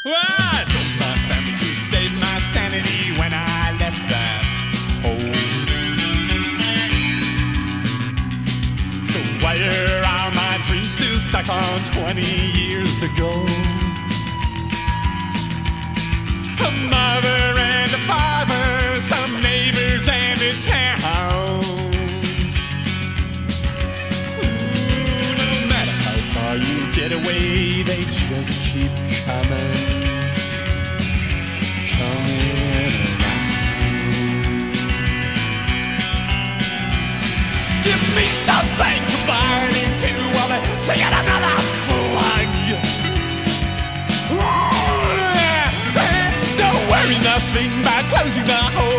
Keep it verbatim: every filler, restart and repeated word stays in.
Well, I told my family to save my sanity when I left that home. So why are my dreams still stuck on twenty years ago? A mother and a father, some neighbors and a town. Ooh, no matter how far you get away, they just keep coming, coming around. Give me something to burn into while they take out another slug. Don't worry nothing by closing the hole.